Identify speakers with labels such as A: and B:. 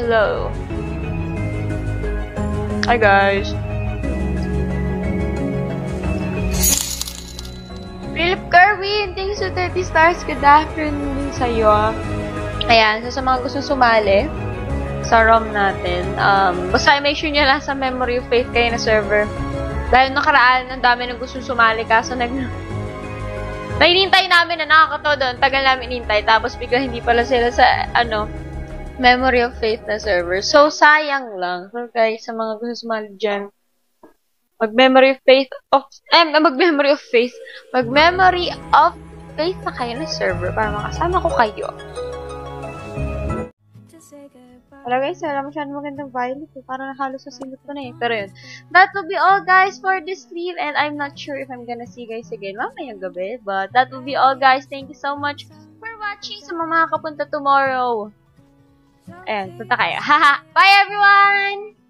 A: slow. Hi guys. Philip Kerwin, thanks to 30 stars. Good afternoon din sa'yo. Ayan, so sa mga gusto sumali sa ROM natin, basta make sure nyo lang sa Memory of Faith kayo na server. Dahil nakaraan, ang dami na gusto sumali, kaso nainintay namin na nakakatawa doon, tagal namin inintay, tapos bigla hindi pala sila sa, Memory of Faith na server. So, sayang lang. So, guys, sa mga gusto sumali dyan, mag-Memory of Faith na kayo na server para makasama ko kayo. Wala guys, wala masyadong magandang violet. Parang halos sa silot ko na eh. Pero yun. That will be all guys for this stream. And I'm not sure if I'm gonna see you guys again mamayang gabi. But that will be all guys. Thank you so much for watching sa mga kapunta tomorrow. Ayan, punta kayo. Haha! Bye everyone!